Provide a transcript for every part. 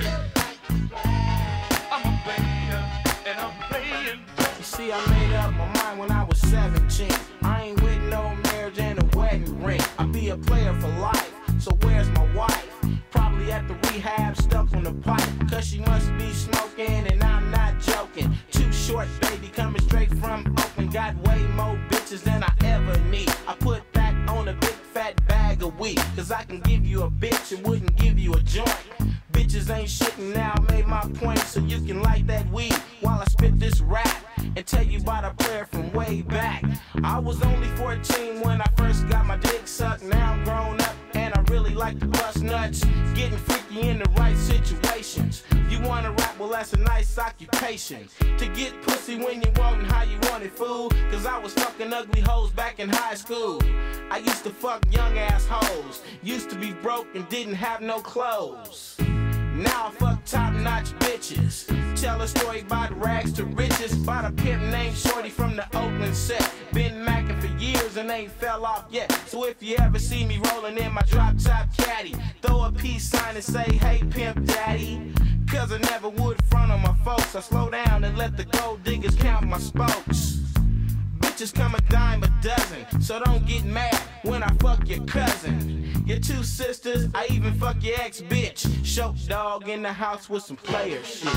I'm a player, and I'm playing. You see, I made up my mind when I was 17. I ain't with no marriage and a wedding ring. I be a player for life, so where's my wife? Probably at the rehab, stuck on the pipe. Cause she must be smoking, and I'm not joking. Too short, baby, coming straight from Oakland. Got way more bitches than I ever need. I put that on a big fat bag of weed. Cause I can give you a bitch and wouldn't give you a joint. Bitches ain't shit, and now I made my point. So you can light that weed while I spit this rap and tell you about a player from way back. I was only 14 when I first got my dick sucked. Now I'm grown up and I really like to bust nuts. Getting freaky in the right situations. You wanna rap? Well, that's a nice occupation. To get pussy when you want and how you want it, fool. Cause I was fucking ugly hoes back in high school. I used to fuck young ass hoes. Used to be broke and didn't have no clothes. Now I fuck top-notch bitches. Tell a story about rags to riches. About a pimp named Shorty from the Oakland set. Been macking for years and ain't fell off yet. So if you ever see me rolling in my drop-top caddy, throw a peace sign and say, hey, pimp daddy. Cause I never would front on my folks. I slow down and let the gold diggers count my spokes. Bitches come a dime a dozen, so don't get mad when I fuck your cousin. Your two sisters, I even fuck your ex-bitch. Show dog in the house with some player shit.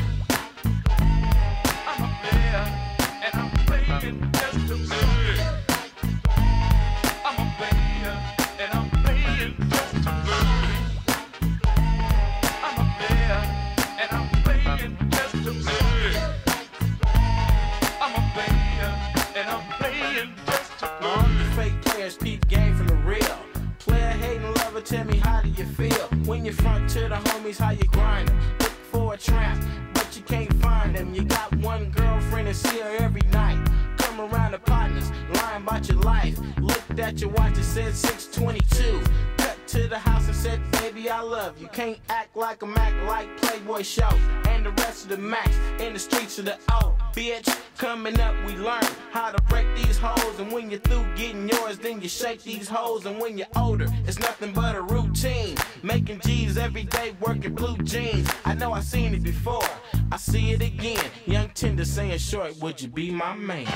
I'm a player, and I'm playing just to play. I'm a player, and I'm playing just to play. I'm a player, and I'm playing just to play. I'm a player, and I'm playing just to play. All you fake players peep game from the real. Player hating lover, tell me how do you feel? When you front to the homies, how you grind them? Look for a tramp, but you can't find them. You got one girlfriend and see her every night. Come around the partners, lying about your life. Looked at your watch and said 6:22. Cut to the house and said, baby, I love you. Can't act like a Mac like Playboy Show. And the rest of the Macs in the streets of the O. Bitch, coming up we learn how to break these hoes. And when you're through getting yours, then you shake these hoes. And when you're older, it's nothing but a routine. Making G's every day, working blue jeans. I know I seen it before, I see it again. Young Tender saying short, would you be my man?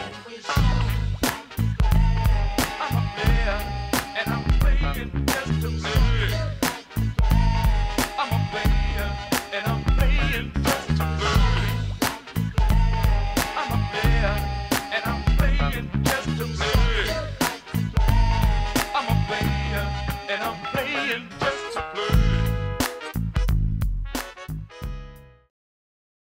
I'm a player, and I'm playing just to play. I'm a player, and I'm playing just to play. I'm a player, and I'm playing just to play. I'm a player, and I'm playing just to play.